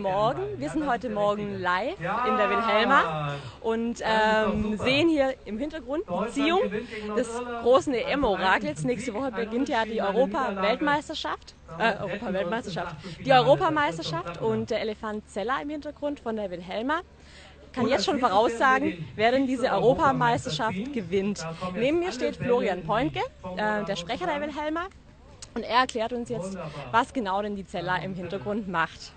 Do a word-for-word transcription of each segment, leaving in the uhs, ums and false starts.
Morgen. Wir sind heute Morgen live in der Wilhelma und ähm, sehen hier im Hintergrund die Ziehung des großen E M-Orakels. Nächste Woche beginnt ja die Europa-Weltmeisterschaft, äh, Europa-Weltmeisterschaft, die Europameisterschaft und der Elefant Zeller im Hintergrund von der Wilhelma kann jetzt schon voraussagen, wer denn diese Europameisterschaft gewinnt. Neben mir steht Florian Pointke, äh, der Sprecher der Wilhelma. Und er erklärt uns jetzt, was genau denn die Zeller im Hintergrund macht.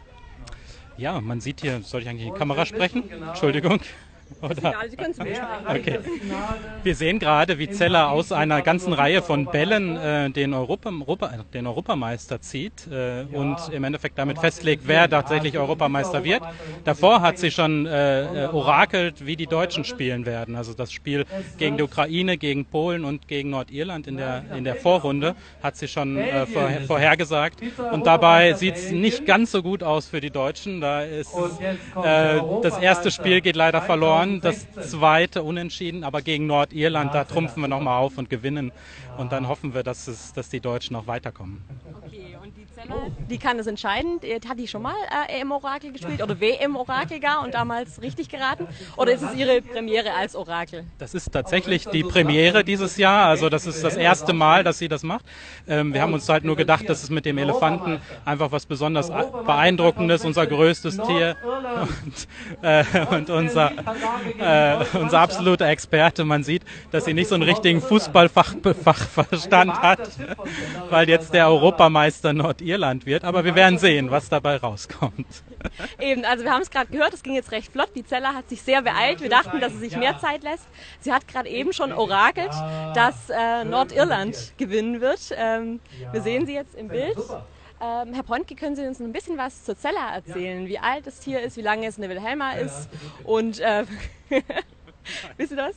Ja, man sieht hier, soll ich eigentlich in die Kamera sprechen? Entschuldigung. Oder? Sie können es mitsprechen. Okay. Wir sehen gerade, wie Zeller aus einer ganzen Reihe von Bällen äh, den, Europa, Europa, den Europameister zieht äh, und im Endeffekt damit festlegt, wer tatsächlich Europameister wird. Davor hat sie schon äh, orakelt, wie die Deutschen spielen werden. Also das Spiel gegen die Ukraine, gegen Polen und gegen Nordirland in der, in der Vorrunde hat sie schon äh, vor, vorhergesagt. Und dabei sieht es nicht ganz so gut aus für die Deutschen. Da ist äh, das erste Spiel geht leider verloren. Das zweite unentschieden, aber gegen Nordirland, da trumpfen wir nochmal auf und gewinnen. Und dann hoffen wir, dass, es, dass die Deutschen noch weiterkommen. Okay, und die Zeller, die kann es entscheiden. Hat die schon mal äh, E M-Orakel gespielt oder W M-Orakel gar und damals richtig geraten? Oder ist es ihre Premiere als Orakel? Das ist tatsächlich die Premiere dieses Jahr. Also das ist das erste Mal, dass sie das macht. Ähm, wir haben uns halt nur gedacht, dass es mit dem Elefanten einfach was besonders Beeindruckendes, unser größtes Tier und, äh, und unser, äh, unser absoluter Experte. Man sieht, dass sie nicht so einen richtigen Fußballfachverstand hat, weil jetzt der Europameister Nordirland wird. Aber wir werden sehen, was dabei rauskommt. Eben, also wir haben es gerade gehört, es ging jetzt recht flott. Die Zeller hat sich sehr beeilt. Wir dachten, dass sie sich mehr Zeit lässt. Sie hat gerade eben schon orakelt, dass äh, Nordirland gewinnen wird. Ähm, wir sehen sie jetzt im Bild. Ähm, Herr Pointke, können Sie uns ein bisschen was zur Zeller erzählen? Wie alt das Tier ist, wie lange es in der Wilhelma ist und äh, wisst ihr das?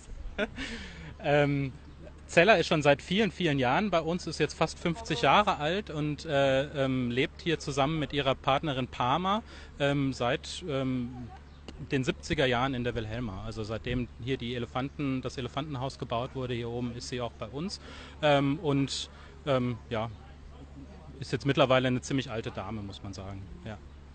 Ähm, Zeller ist schon seit vielen, vielen Jahren bei uns, ist jetzt fast fünfzig Jahre alt und äh, ähm, lebt hier zusammen mit ihrer Partnerin Parma ähm, seit ähm, den siebziger Jahren in der Wilhelma. Also seitdem hier die Elefanten, das Elefantenhaus gebaut wurde, hier oben ist sie auch bei uns. Ähm, und ähm, ja, ist jetzt mittlerweile eine ziemlich alte Dame, muss man sagen. Ja.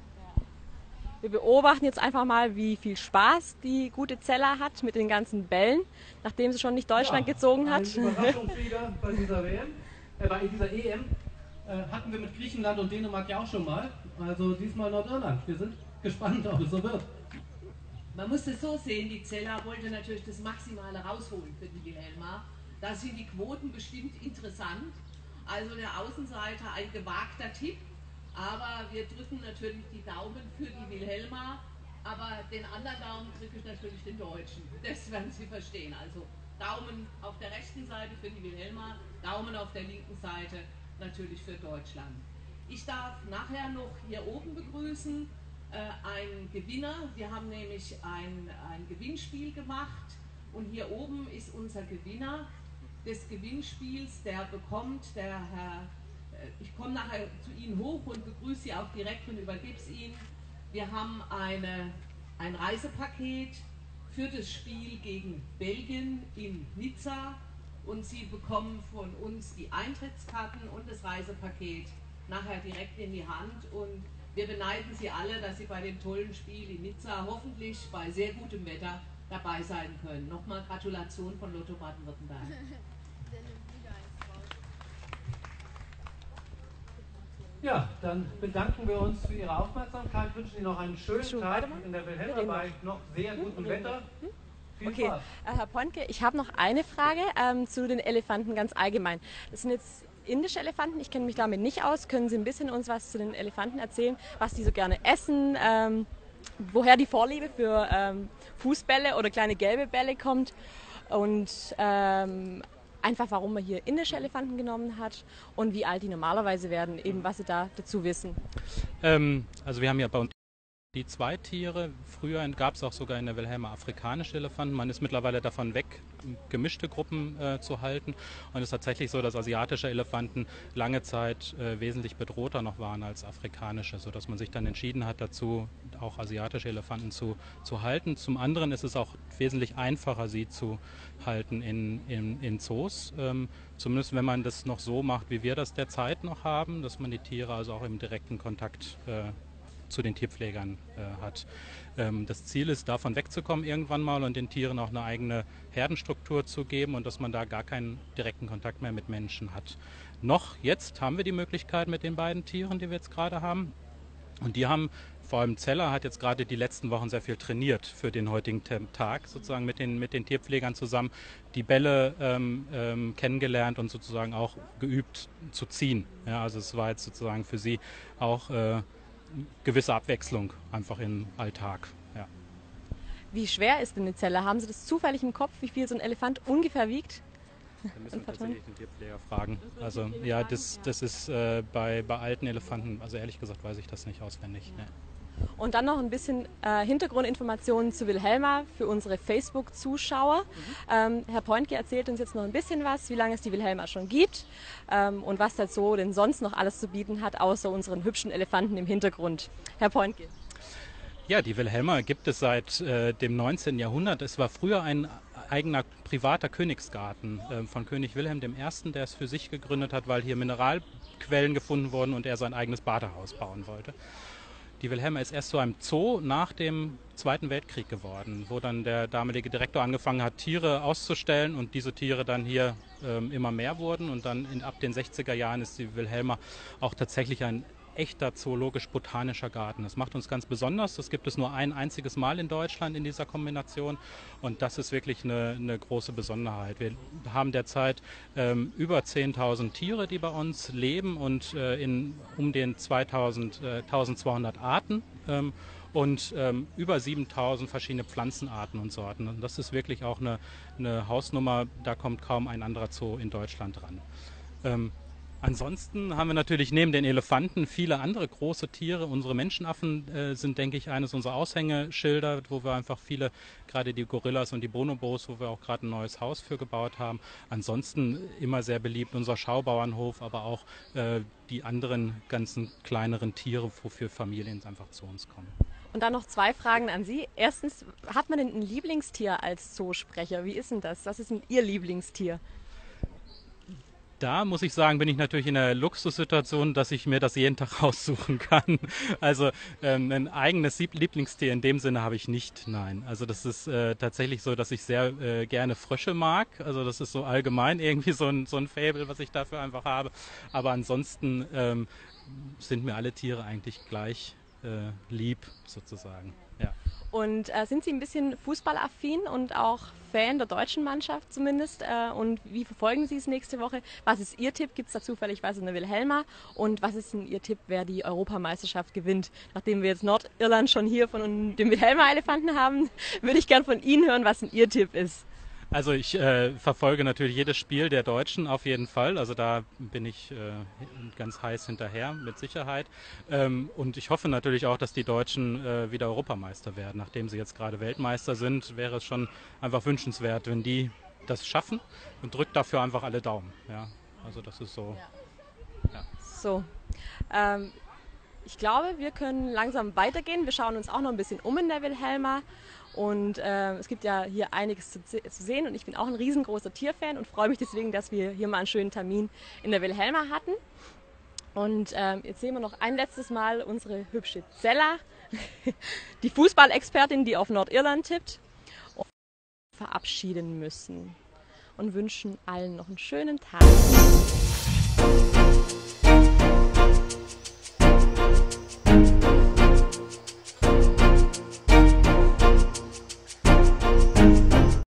Wir beobachten jetzt einfach mal, wie viel Spaß die gute Zeller hat mit den ganzen Bällen, nachdem sie schon nicht Deutschland ja, gezogen hat. Ein Überraschungsflieger bei dieser W M, äh, bei dieser E M äh, hatten wir mit Griechenland und Dänemark ja auch schon mal. Also diesmal Nordirland. Wir sind gespannt, ob es so wird. Man muss es so sehen, die Zeller wollte natürlich das Maximale rausholen für die Wilhelma. Da sind die Quoten bestimmt interessant. Also der Außenseiter ein gewagter Tipp. Aber wir drücken natürlich die Daumen für die Wilhelma, aber den anderen Daumen drücke ich natürlich den Deutschen. Das werden Sie verstehen. Also Daumen auf der rechten Seite für die Wilhelma, Daumen auf der linken Seite natürlich für Deutschland. Ich darf nachher noch hier oben begrüßen äh, einen Gewinner. Wir haben nämlich ein, ein Gewinnspiel gemacht und hier oben ist unser Gewinner des Gewinnspiels, der bekommt, der Herr Ich komme nachher zu Ihnen hoch und begrüße Sie auch direkt und übergebe es Ihnen. Wir haben eine, ein Reisepaket für das Spiel gegen Belgien in Nizza und Sie bekommen von uns die Eintrittskarten und das Reisepaket nachher direkt in die Hand und wir beneiden Sie alle, dass Sie bei dem tollen Spiel in Nizza hoffentlich bei sehr gutem Wetter dabei sein können. Nochmal Gratulation von Lotto Baden-Württemberg. Ja, dann bedanken wir uns für Ihre Aufmerksamkeit, wünschen Ihnen noch einen schönen Tag in der Wilhelma bei noch sehr gutem Wetter. Viel Okay, Spaß. äh, Herr Pointke, ich habe noch eine Frage ähm, zu den Elefanten ganz allgemein. Das sind jetzt indische Elefanten, ich kenne mich damit nicht aus. Können Sie ein bisschen uns was zu den Elefanten erzählen, was die so gerne essen, ähm, woher die Vorliebe für ähm, Fußbälle oder kleine gelbe Bälle kommt und ähm, einfach, warum man hier indische Elefanten genommen hat und wie alt die normalerweise werden, eben was Sie da dazu wissen. Ähm, also wir haben ja bei uns die zwei Tiere. Früher gab es auch sogar in der Wilhelma afrikanische Elefanten. Man ist mittlerweile davon weg, gemischte Gruppen äh, zu halten. Und es ist tatsächlich so, dass asiatische Elefanten lange Zeit äh, wesentlich bedrohter noch waren als afrikanische, sodass man sich dann entschieden hat, dazu auch asiatische Elefanten zu, zu halten. Zum anderen ist es auch wesentlich einfacher, sie zu halten in, in, in Zoos. Ähm, zumindest wenn man das noch so macht, wie wir das derzeit noch haben, dass man die Tiere also auch im direkten Kontakt äh, zu den Tierpflegern äh, hat. Ähm, das Ziel ist, davon wegzukommen irgendwann mal und den Tieren auch eine eigene Herdenstruktur zu geben und dass man da gar keinen direkten Kontakt mehr mit Menschen hat. Noch jetzt haben wir die Möglichkeit mit den beiden Tieren, die wir jetzt gerade haben. Und die haben, vor allem Zeller hat jetzt gerade die letzten Wochen sehr viel trainiert für den heutigen Tag, sozusagen mit den, mit den Tierpflegern zusammen, die Bälle ähm, ähm, kennengelernt und sozusagen auch geübt zu ziehen. Ja, also es war jetzt sozusagen für sie auch äh, gewisse Abwechslung einfach im Alltag. Ja. Wie schwer ist denn eine Zelle? Haben Sie das zufällig im Kopf, wie viel so ein Elefant ungefähr wiegt? Da müssen wir tatsächlich den Tierpfleger fragen. Also ja, das, das ist äh, bei, bei alten Elefanten, also ehrlich gesagt weiß ich das nicht auswendig. Nee. Und dann noch ein bisschen äh, Hintergrundinformationen zu Wilhelma für unsere Facebook-Zuschauer. Mhm. Ähm, Herr Pointke erzählt uns jetzt noch ein bisschen was, wie lange es die Wilhelma schon gibt ähm, und was das so denn sonst noch alles zu bieten hat, außer unseren hübschen Elefanten im Hintergrund. Herr Pointke. Ja, die Wilhelma gibt es seit äh, dem neunzehnten Jahrhundert. Es war früher ein eigener privater Königsgarten äh, von König Wilhelm der Erste., der es für sich gegründet hat, weil hier Mineralquellen gefunden wurden und er sein eigenes Badehaus bauen wollte. Die Wilhelma ist erst zu einem Zoo nach dem Zweiten Weltkrieg geworden, wo dann der damalige Direktor angefangen hat, Tiere auszustellen und diese Tiere dann hier ähm, immer mehr wurden. Und dann in, ab den sechziger Jahren ist die Wilhelma auch tatsächlich ein echter zoologisch-botanischer Garten. Das macht uns ganz besonders. Das gibt es nur ein einziges Mal in Deutschland in dieser Kombination und das ist wirklich eine, eine große Besonderheit. Wir haben derzeit ähm, über zehntausend Tiere, die bei uns leben und äh, in um den zweitausend, äh, eintausendzweihundert Arten ähm, und ähm, über siebentausend verschiedene Pflanzenarten und Sorten. Und das ist wirklich auch eine, eine Hausnummer, da kommt kaum ein anderer Zoo in Deutschland dran. Ähm, Ansonsten haben wir natürlich neben den Elefanten viele andere große Tiere. Unsere Menschenaffen äh, sind, denke ich, eines unserer Aushängeschilder, wo wir einfach viele, gerade die Gorillas und die Bonobos, wo wir auch gerade ein neues Haus für gebaut haben. Ansonsten immer sehr beliebt unser Schaubauernhof, aber auch äh, die anderen ganzen kleineren Tiere, wofür Familien einfach zu uns kommen. Und dann noch zwei Fragen an Sie. Erstens, hat man denn ein Lieblingstier als Zoosprecher? Wie ist denn das? Was ist denn Ihr Lieblingstier? Da muss ich sagen, bin ich natürlich in der Luxussituation, dass ich mir das jeden Tag raussuchen kann. Also ähm, ein eigenes Lieblingstier in dem Sinne habe ich nicht, nein. Also das ist äh, tatsächlich so, dass ich sehr äh, gerne Frösche mag. Also das ist so allgemein irgendwie so ein, so ein Faible, was ich dafür einfach habe. Aber ansonsten ähm, sind mir alle Tiere eigentlich gleich äh, lieb sozusagen. Ja. Und äh, sind Sie ein bisschen fußballaffin und auch Fan der deutschen Mannschaft zumindest? Äh, und wie verfolgen Sie es nächste Woche? Was ist Ihr Tipp? Gibt es da zufällig-weise eine Wilhelma? Und was ist denn Ihr Tipp, wer die Europameisterschaft gewinnt? Nachdem wir jetzt Nordirland schon hier von dem Wilhelma-Elefanten haben, würde ich gern von Ihnen hören, was denn Ihr Tipp ist. Also ich äh, verfolge natürlich jedes Spiel der Deutschen auf jeden Fall. Also da bin ich äh, ganz heiß hinterher, mit Sicherheit. Ähm, und ich hoffe natürlich auch, dass die Deutschen äh, wieder Europameister werden. Nachdem sie jetzt gerade Weltmeister sind, wäre es schon einfach wünschenswert, wenn die das schaffen und drückt dafür einfach alle Daumen. Ja, also das ist so. Ja. So. Ähm, ich glaube, wir können langsam weitergehen. Wir schauen uns auch noch ein bisschen um in der Wilhelma. Und äh, es gibt ja hier einiges zu, zu sehen und ich bin auch ein riesengroßer Tierfan und freue mich deswegen, dass wir hier mal einen schönen Termin in der Wilhelma hatten. Und äh, jetzt sehen wir noch ein letztes Mal unsere hübsche Zella, die Fußballexpertin, die auf Nordirland tippt, und verabschieden müssen und wünschen allen noch einen schönen Tag.